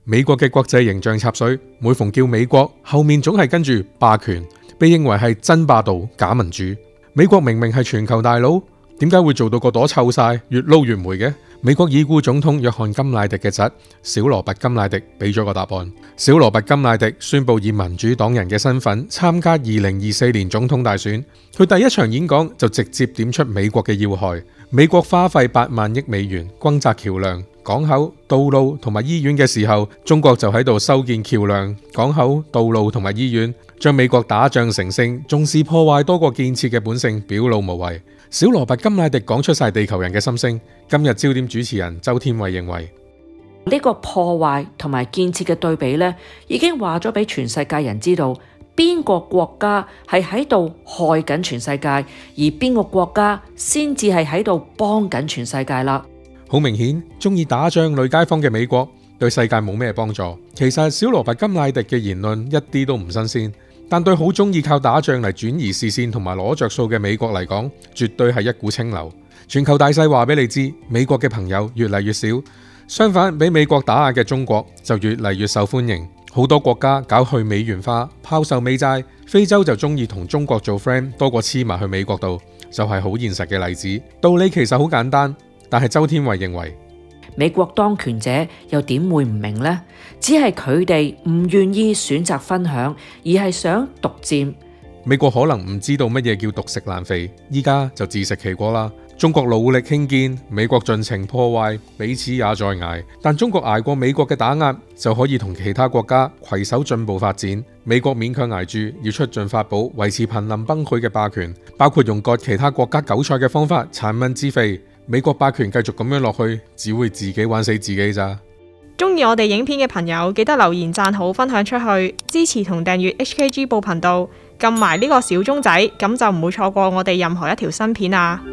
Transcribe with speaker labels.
Speaker 1: 美國嘅國際形象插水，每逢叫美國，後面總係跟住霸權，被認為係真霸道假民主。美國明明係全球大佬，點解會做到個朵臭晒，越撈越霉嘅？美國已故總統約翰甘迺迪嘅侄小羅拔甘迺迪俾咗個答案。小羅拔甘迺迪宣布以民主黨人嘅身份參加2024年總統大選。佢第一場演講就直接點出美國嘅要害。美國花費8萬億美元轟炸橋樑、港口、道路同埋醫院嘅時候，中國就喺度修建橋樑、港口、道路同埋醫院，將美國打仗成性、重視破壞多過建設嘅本性表露無遺。小羅拔甘迺迪講出晒地球人嘅心聲。今日焦點主持人周天慧認為，
Speaker 2: 呢個破壞同埋建設嘅對比呢，已經話咗俾全世界人知道，邊個國家係喺度害緊全世界，而邊個國家先至係喺度幫緊全世界啦。
Speaker 1: 好明顯，中意打仗累街坊嘅美國對世界冇咩幫助。其實小羅拔甘迺迪嘅言論一啲都唔新鮮，但對好中意靠打仗嚟轉移視線同埋攞着數嘅美國嚟講，絕對係一股清流。全球大勢話俾你知，美國嘅朋友越嚟越少，相反，俾美國打壓嘅中國就越嚟越受歡迎。好多國家搞去美元化，拋售美債，非洲就中意同中國做 friend 多過黐埋去美國度，就係好現實嘅例子。道理其實好簡單，但係周天慧認為，
Speaker 2: 美國當權者又點會唔明呢？只係佢哋唔願意選擇分享，而係想獨佔。
Speaker 1: 美國可能唔知道乜嘢叫獨食難肥，依家就自食其果啦。中國努力興建，美國盡情破壞，彼此也在捱。但中國捱過美國嘅打壓，就可以同其他國家攜手進步發展。美國勉強捱住，要出盡法寶維持瀕臨崩潰嘅霸權，包括用割其他國家韭菜嘅方法產蚊滋肥。美國霸權繼續咁樣落去，只會自己玩死自己咋。
Speaker 3: 中意我哋影片嘅朋友，記得留言讚好，分享出去，支持同訂閱 HKG 報頻道，撳埋呢個小鐘仔，咁就唔會錯過我哋任何一條新片啊！